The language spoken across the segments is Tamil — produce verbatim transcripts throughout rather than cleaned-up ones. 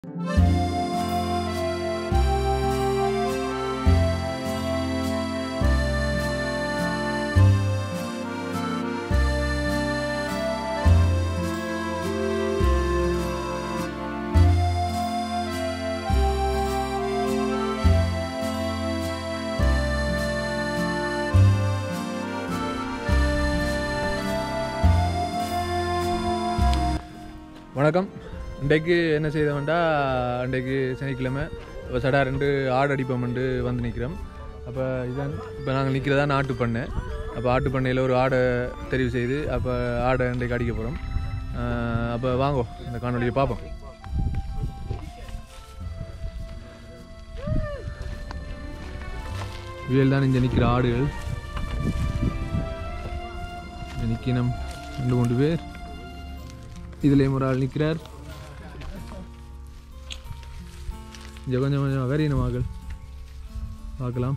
வணக்கம். இன்றைக்கு என்ன செய்தோம்டா, இன்றைக்கு சனிக்கிழமை இப்போ சடா ரெண்டு ஆடு அடிப்போம்ண்டு வந்து நிற்கிறோம். அப்போ இதான் இப்போ நாங்கள் நிற்கிறதா ஆட்டு பண்ணை. அப்போ ஆட்டு பண்ணையில் ஒரு ஆடை தெரிவு செய்து அப்போ ஆடை இன்றைக்கு அடிக்க போகிறோம். அப்போ வாங்கோ இந்த காணொலியை பார்ப்போம். இவையில் தான் இங்கே நிற்கிற ஆடுகள். நிற்கணும் ரெண்டு மூன்று பேர். இதுலேயும் ஒரு ஆள் நிற்கிறார். இங்கே கொஞ்சம் கொஞ்சம் கரீனமாகல் பார்க்கலாம்.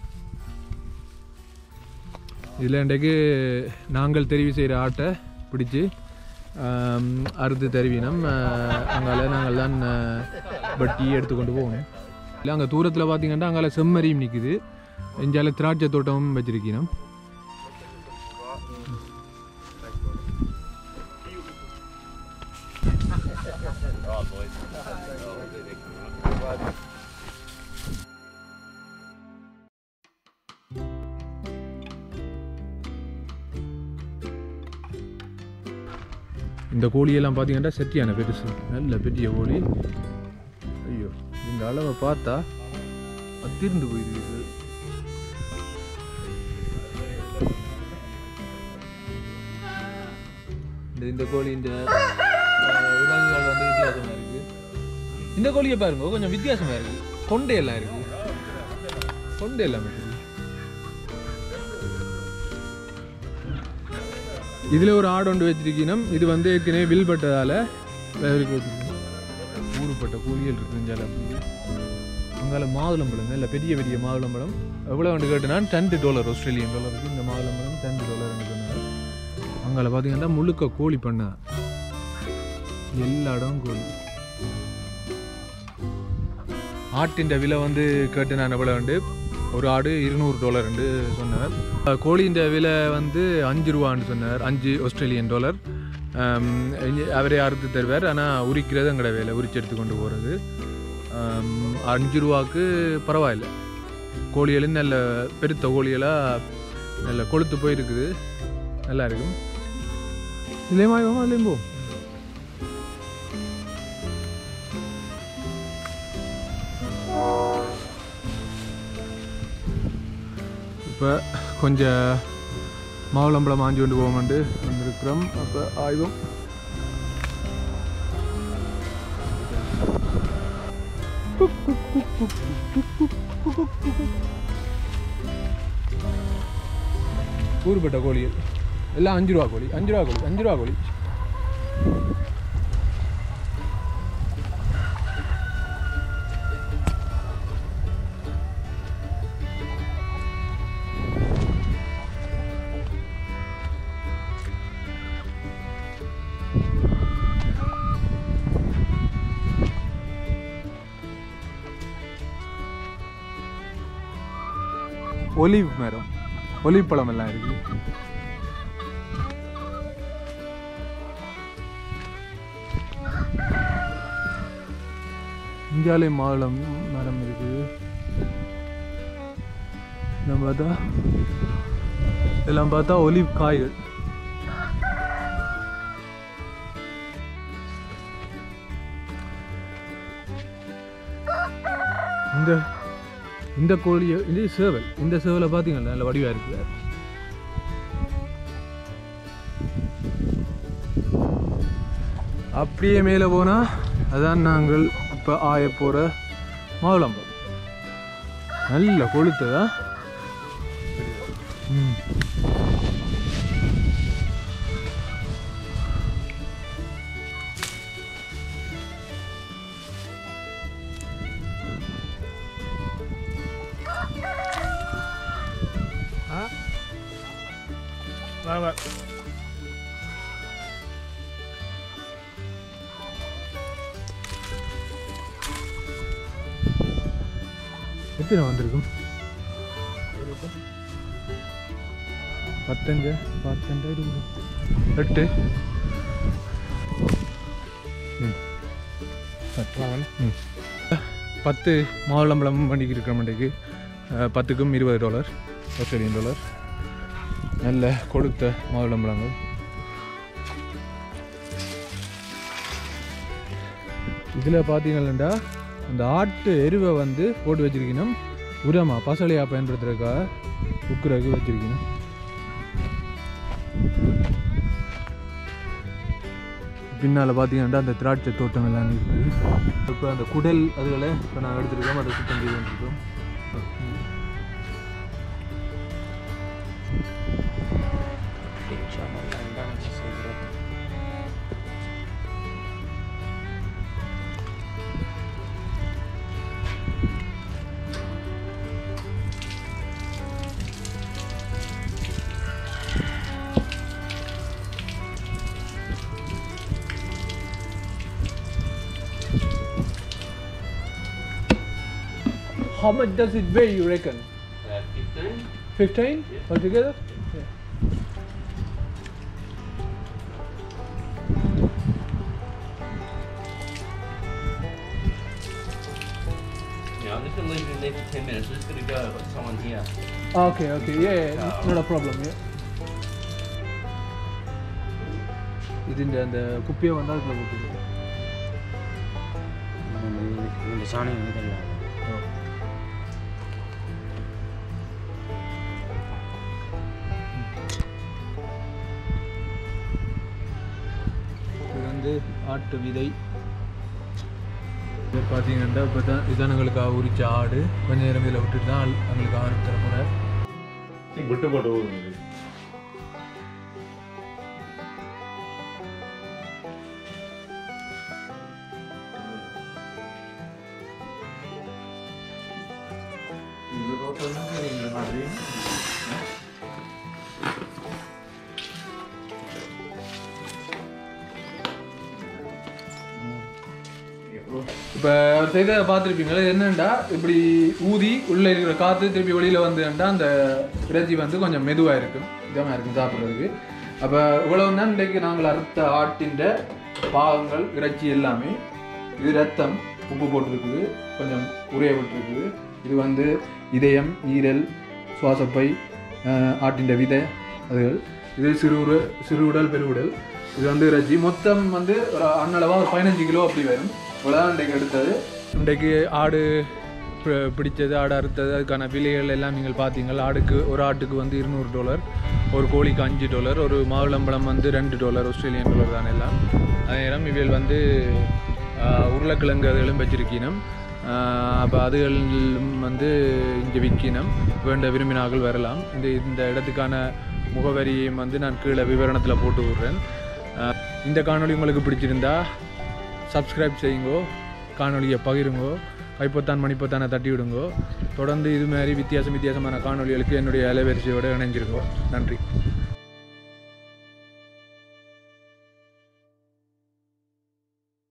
இதில் இன்றைக்கு நாங்கள் தெரிவு செய்கிற ஆட்டை பிடிச்சி அறுத்து தருவினோம். அங்கால நாங்கள் தான் பட்டி எடுத்துக்கொண்டு போகணும். இல்லை அங்கே தூரத்தில் பார்த்தீங்கன்னா அங்கால செம்மறியும் நிற்குது. இஞ்சால திராட்சை தோட்டமும் வச்சிருக்கணும். இந்த கோழியெல்லாம் பார்த்தீங்கன்னா செட்டியான பெருசு, நல்ல பெரிய கோழி. ஐயோ, இந்த அளவை பார்த்தா அதிர்ந்து போயிருக்கு. இந்த இந்த கோழி இந்த விலங்குகள் வந்து வித்தியாசமா இருக்கு. இந்த கோழியை பாருங்க, கொஞ்சம் வித்தியாசமா இருக்கு. கொண்டையெல்லாம் இருக்கு, கொண்டை எல்லாம் இருக்கு. இதில் ஒரு ஆடு ஒன்று வச்சிருக்கணும். இது வந்து ஏற்கனவே வில்பட்டதால் வச்சிருக்கணும். ஊறுப்பட்ட கோழிகள் இருக்குஞ்சால. அப்படி அங்கால மாதுளம்பழம், இல்லை பெரிய பெரிய மாதுளம்பழம். எவ்வளோ வந்து கேட்டுனா டென் டாலர் ஆஸ்திரேலியன் டாலருக்கு இந்த மாதுளம்பழம் டென் டாலர்னு சொன்னாங்க. அங்கால பார்த்தீங்கன்னா முழுக்க கோழி பண்ண, எல்லா இடம் கோழி. ஆட்டின் விலை வந்து கேட்டு நான் எவ்வளோ உண்டு, ஒரு ஆடு இருநூறு டாலர் என்று சொன்னார். கோழியின் விலை வந்து அஞ்சு ரூபான்னு சொன்னார், அஞ்சு ஆஸ்திரேலியன் டாலர். அவரே அறுத்து தருவார். ஆனால் உரிக்கிறது எங்கட வேலை, உரிச்சு எடுத்து கொண்டு போகிறது. அஞ்சு ரூபாவுக்கு பரவாயில்லை. கோழிகளும் நல்ல பெருத்த கோழிகளாக நல்ல கொளுத்து போயிருக்குது, நல்லா இருக்கும். இல்லையுமா இவமா இல்லையும் போ. இப்போ கொஞ்சம் மாவுளம்பழம் மாஞ்சி கொண்டு போவோம்ண்டு வந்துருக்கிறோம். அப்போ ஆய்வும் ஊறுபட்ட கோழிகள் எல்லாம் அஞ்சு ரூபா கோழி, அஞ்சு ரூபா கோழி, அஞ்சு ரூபா கோழி. ஒலிவ் மரம், ஒலிவ் பழம் எல்லாம் இருக்கு. இங்காலே மாதுளம் மரம் இருக்குது. நம்ம பார்த்தா எல்லாம் பார்த்தா ஒலிவ் காய்கள். இந்த இந்த கோழியை, இது சேவல். இந்த சேவலை பார்த்தீங்கன்னா நல்ல வடிவாக இருக்குது. அப்படியே மேலே போனால் அதான் நாங்கள் இப்போ ஆய போகிற மாதுளம்பழம். நல்ல கொளுத்ததா. ம் Selamat. எத்தனை வந்திருக்கும் பத்தஞ்சு பத்தஞ்சு இருபது எட்டு ம் ம் பத்து மாதுளம்பழம் வண்டிக்கு இருக்கிற மண்டிக்கு பத்துக்கும் இருபது டாலர் ஆஸ்திரேலியன் டாலர் நல்ல கொடுத்த மாதுளம்பழங்கள். இதில் பார்த்தீங்கன்னா அந்த ஆட்டு எருவை வந்து போட்டு வச்சிருக்கணும் உரமா பசலையாக பயன்படுத்துறதுக்காக உக்குறதுக்கு வச்சிருக்கணும். பின்னால் பார்த்தீங்கன்னா அந்த திராட்சை தோட்டம் எல்லாம் இருக்குது. இப்போ அந்த குடல் அதுகளை இப்போ நான் எடுத்துருக்கோம், அதை சுத்தம் செய்து வந்துருக்கோம். How much does it weigh, you reckon? Uh, fifteen. fifteen Yeah. altogether? Yeah. Yeah, I'm just going to leave it in there for ten minutes. We're just going to go. I've got someone here. Okay, okay, yeah, yeah. Uh, not a problem, yeah. ഇതിൻ്റെ அந்த குப்பையை வந்து அதில் போட்டுருக்கோம். இந்த சாணம் இதெல்லாம் இது வந்து ஆட்டு விதை. இது பார்த்தீங்கன்னா இப்போ தான் இதுதான் எங்களுக்கு உரிச்ச ஆடு. கொஞ்ச நேரம் இதில் விட்டுட்டு தான் எங்களுக்கு ஆடு தரப்போகிற விட்டு போட்டு இப்போ செய்த பார்த்துருப்பீங்களா, என்னென்னா இப்படி ஊதி உள்ளே இருக்கிற காற்று திருப்பி வெளியில் வந்துட்டா அந்த இறைச்சி வந்து கொஞ்சம் மெதுவாக இருக்கும், இதமாக இருக்கும் சாப்பிட்றதுக்கு. அப்போ இவ்வளவு தான் இன்றைக்கு நாங்கள் அறுத்த ஆட்டின் பாகங்கள் இறைச்சி எல்லாமே. இது ரத்தம் உப்பு போட்டிருக்குது, கொஞ்சம் உரைய விட்டுருக்குது. இது வந்து இதயம், ஈரல், சுவாசப்பை, ஆட்டின் விதை அதுகள். இது சிறு சிறுஉடல், பெருவுடல். இது வந்து இறைச்சி மொத்தம் வந்து ஒரு அன்னளவாக ஒரு பதினஞ்சு கிலோ அப்படி வரும். இவ்வளோதான் இன்றைக்கு எடுத்தது. இன்றைக்கு ஆடு பிடிச்சது, ஆடு அறுத்தது, அதுக்கான விலைகள் எல்லாம் நீங்கள் பார்த்தீங்கள். ஆடுக்கு ஒரு ஆட்டுக்கு வந்து இருநூறு டாலர், ஒரு கோழிக்கு அஞ்சு டாலர், ஒரு மாதுளம்பழம் வந்து ரெண்டு டாலர் ஆஸ்திரேலியன் டாலர் தான் எல்லாம். அதே நேரம் இவைகள் வந்து உருளைக்கிழங்கு அதுகளும் வச்சிருக்கணும். அப்போ அதுகள் வந்து இங்கே விற்கணும். வேண்ட விரும்பினார்கள் வரலாம். இந்த இந்த இடத்துக்கான முகவரியும் வந்து நான் கீழே விவரணத்தில் போட்டு விடுறேன். இந்த காணொலி உங்களுக்கு பிடிச்சிருந்தா சப்ஸ்கிரைப் செய்யுங்கோ, காணொலியை பகிருங்கோ, கைப்பொத்தான் மணிப்பொத்தானை தட்டி விடுங்கோ. தொடர்ந்து இது மாதிரி வித்தியாசம் வித்தியாசமான காணொலிகளுக்கு என்னுடைய அலைவரிசையோடு இணைஞ்சிருங்கோ. நன்றி.